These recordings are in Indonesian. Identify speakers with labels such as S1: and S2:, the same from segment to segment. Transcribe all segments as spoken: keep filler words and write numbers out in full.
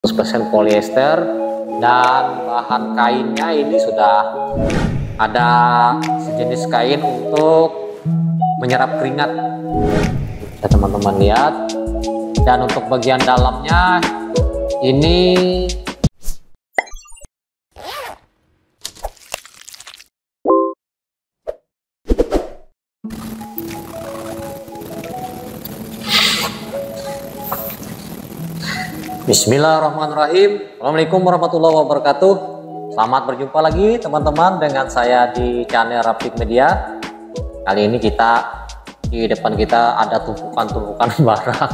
S1: seratus persen polyester, dan bahan kainnya ini sudah ada sejenis kain untuk menyerap keringat, ya teman-teman lihat. Dan untuk bagian dalamnya ini Bismillahirrahmanirrahim. Assalamualaikum warahmatullahi wabarakatuh. Selamat berjumpa lagi teman-teman dengan saya di channel Rapik Media. Kali ini kita di depan kita ada tumpukan-tumpukan barang.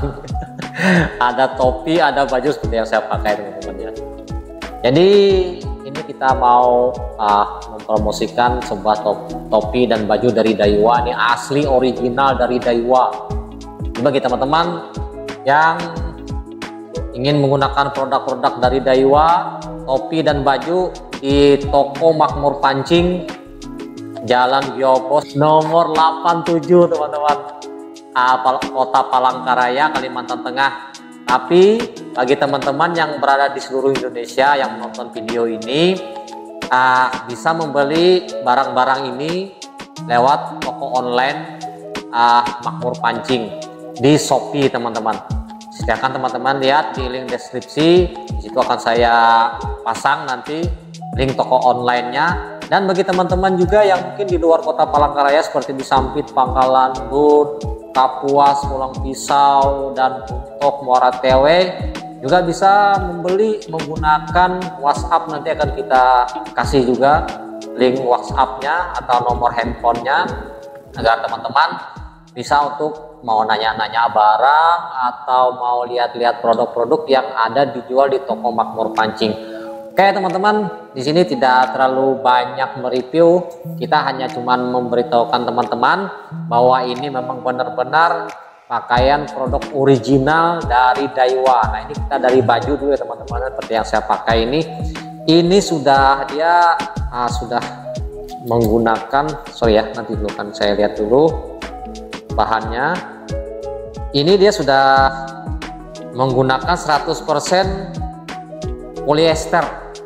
S1: Ada topi, ada baju seperti yang saya pakai teman-teman ya. Jadi ini kita mau uh, mempromosikan sebuah topi dan baju dari Daiwa. Ini asli original dari Daiwa. Bagi teman-teman yang ingin menggunakan produk-produk dari Daiwa, topi dan baju di toko Makmur Pancing, Jalan Giopos nomor delapan puluh tujuh teman-teman, Kota Palangkaraya, Kalimantan Tengah. Tapi bagi teman-teman yang berada di seluruh Indonesia yang menonton video ini, uh, bisa membeli barang-barang ini lewat toko online uh, Makmur Pancing di Shopee teman-teman. Silahkan teman-teman lihat di link deskripsi, disitu akan saya pasang nanti link toko online-nya. Dan bagi teman-teman juga yang mungkin di luar kota Palangkaraya seperti di Sampit, Pangkalan Bun, Kapuas, Pulang Pisau, dan untuk Muara Tewe juga bisa membeli menggunakan WhatsApp. Nanti akan kita kasih juga link WhatsApp-nya atau nomor handphonenya agar teman-teman bisa untuk mau nanya-nanya barang atau mau lihat-lihat produk-produk yang ada dijual di toko Makmur Pancing. Oke teman-teman, di sini tidak terlalu banyak mereview, kita hanya cuman memberitahukan teman-teman bahwa ini memang benar-benar pakaian produk original dari Daiwa. Nah ini kita dari baju dulu ya teman-teman, seperti yang saya pakai ini. Ini sudah dia ah, sudah menggunakan, sorry ya, nanti dulu kan saya lihat dulu bahannya. Ini dia sudah menggunakan seratus persen polyester.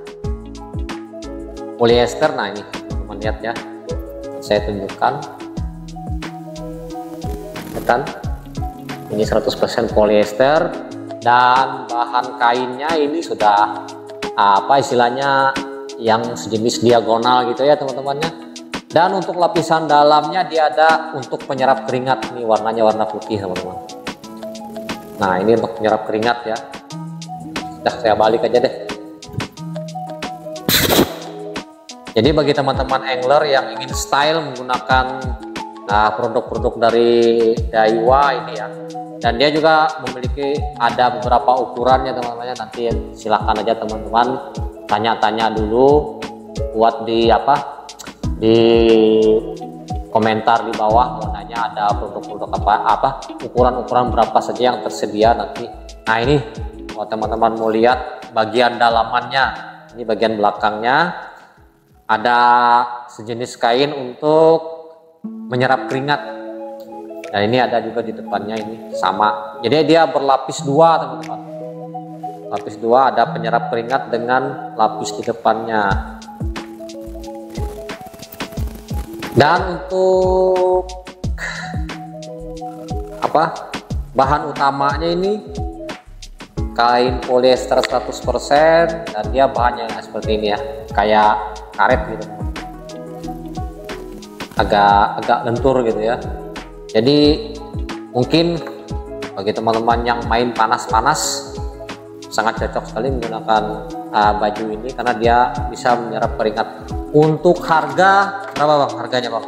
S1: Polyester, nah ini teman-teman lihat ya, saya tunjukkan. Kan? Ini seratus persen polyester dan bahan kainnya ini sudah apa istilahnya yang sejenis diagonal gitu ya teman-temannya. Dan untuk lapisan dalamnya dia ada untuk penyerap keringat, nih warnanya warna putih teman-teman. Nah ini untuk penyerap keringat ya. Dah saya balik aja deh. Jadi bagi teman-teman angler yang ingin style menggunakan produk-produk nah, dari Daiwa ini ya, dan dia juga memiliki ada beberapa ukurannya teman-teman. Nanti silahkan aja teman-teman tanya-tanya dulu buat di apa di komentar di bawah, mau nanya ada produk-produk apa apa ukuran-ukuran berapa saja yang tersedia nanti. Nah ini kalau teman-teman mau lihat bagian dalamannya, ini bagian belakangnya ada sejenis kain untuk menyerap keringat. Nah ini ada juga di depannya, ini sama, jadi dia berlapis dua teman-teman, lapis dua, ada penyerap keringat dengan lapis di depannya. Dan untuk apa bahan utamanya ini kain polyester seratus persen, dan dia bahannya seperti ini ya, kayak karet gitu, agak agak lentur gitu ya. Jadi mungkin bagi teman-teman yang main panas-panas sangat cocok sekali menggunakan uh, baju ini karena dia bisa menyerap keringat. Untuk harga berapa bang? Harganya bang?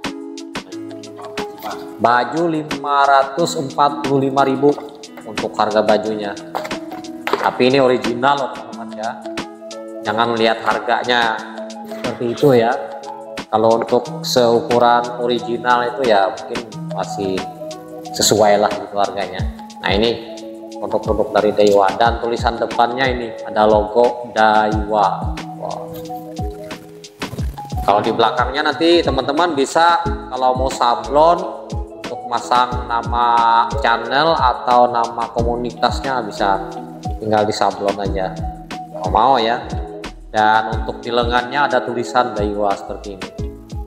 S1: Baju lima ratus empat puluh lima ribu untuk harga bajunya. Tapi ini original loh teman-teman ya. Jangan lihat harganya seperti itu ya. Kalau untuk seukuran original itu ya mungkin masih sesuai lah gitu harganya. Nah ini produk-produk dari Daiwa, dan tulisan depannya ini ada logo Daiwa. Wow. Kalau di belakangnya nanti teman-teman bisa kalau mau sablon untuk masang nama channel atau nama komunitasnya bisa tinggal disablon aja kalau mau ya. Dan untuk di lengannya ada tulisan Daiwa seperti ini.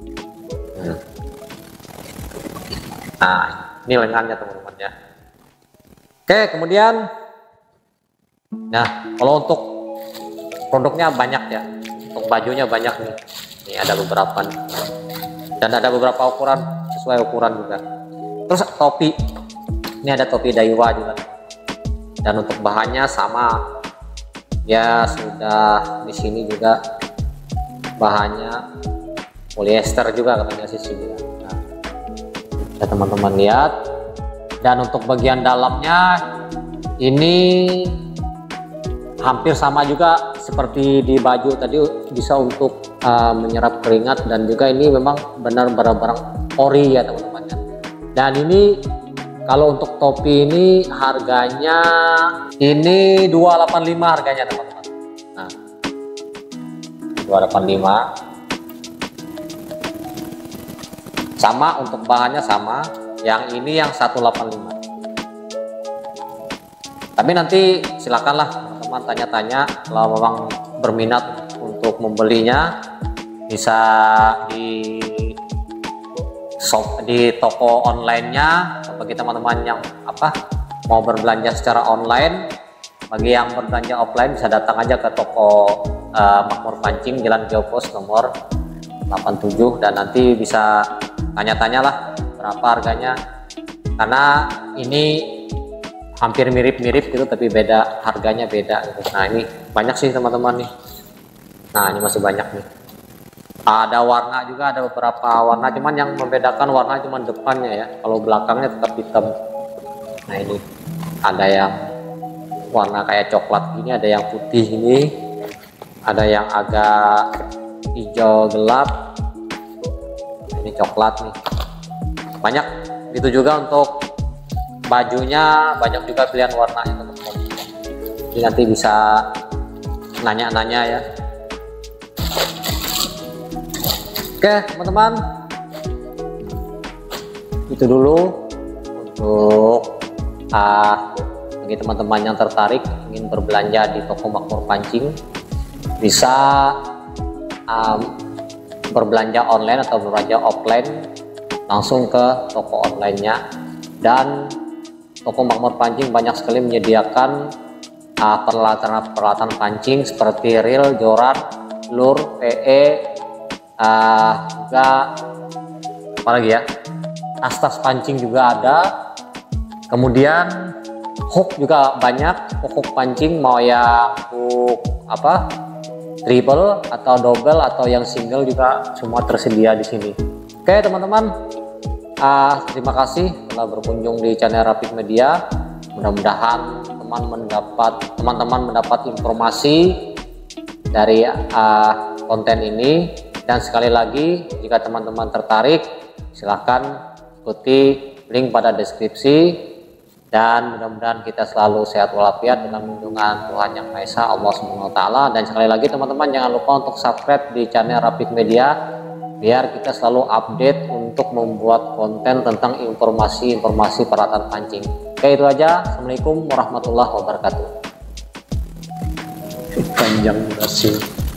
S1: Nah, ini lengannya teman-teman ya. Oke, kemudian nah kalau untuk produknya banyak ya, untuk bajunya banyak nih. Ini ada beberapa nih. Dan ada beberapa ukuran sesuai ukuran juga. Terus topi, ini ada topi Daiwa juga. Dan untuk bahannya sama ya, sudah di sini juga bahannya polyester juga katanya sih sini. Nah, ya teman-teman lihat. Dan untuk bagian dalamnya ini hampir sama juga seperti di baju tadi, bisa untuk uh, menyerap keringat, dan juga ini memang benar barang-barang ori ya teman-teman. Dan ini kalau untuk topi ini harganya ini dua ratus delapan puluh lima harganya teman-teman. Nah, dua ratus delapan puluh lima. Sama untuk bahannya sama. Yang ini yang seratus delapan puluh lima. Tapi nanti silakanlah teman-teman tanya-tanya, kalau memang berminat untuk membelinya bisa di shop di toko online-nya. Bagi teman-teman yang apa mau berbelanja secara online, bagi yang berbelanja offline bisa datang aja ke toko uh, Makmur Pancing, Jalan Geopos nomor delapan puluh tujuh, dan nanti bisa tanya-tanya lah berapa harganya, karena ini hampir mirip-mirip gitu tapi beda harganya, beda gitu. Nah ini banyak sih teman-teman nih. Nah ini masih banyak nih. Ada warna juga, ada beberapa warna, cuman yang membedakan warna cuman depannya ya, kalau belakangnya tetap hitam. Nah ini ada yang warna kayak coklat gini, ada yang putih ini, ada yang agak hijau gelap, nah, ini coklat nih, banyak. Itu juga untuk bajunya banyak juga pilihan warnanya teman-teman. Jadi nanti bisa nanya-nanya ya. Oke teman-teman, itu dulu untuk uh, bagi teman-teman yang tertarik ingin berbelanja di toko Makmur Pancing, bisa um, berbelanja online atau berbelanja offline langsung ke toko online-nya. Dan toko Makmur Pancing banyak sekali menyediakan uh, peralatan-peralatan pancing seperti reel, joran, lure, P E, Uh, juga apalagi ya, tas-tas pancing juga ada. Kemudian hook juga banyak, hook pancing mau yang hook apa triple atau double atau yang single juga semua tersedia di sini. Oke teman-teman, uh, terima kasih telah berkunjung di channel Rapik Media. Mudah-mudahan teman mendapat teman-teman mendapat informasi dari uh, konten ini. Dan sekali lagi, jika teman-teman tertarik, silahkan ikuti link pada deskripsi. Dan mudah-mudahan kita selalu sehat walafiat dalam lindungan Tuhan Yang Maha Esa, Allah Subhanahu wa Ta'ala. Dan sekali lagi teman-teman jangan lupa untuk subscribe di channel Rapik Media, biar kita selalu update untuk membuat konten tentang informasi-informasi peralatan pancing. Oke, itu aja. Assalamualaikum warahmatullahi wabarakatuh.
S2: Panjang durasi.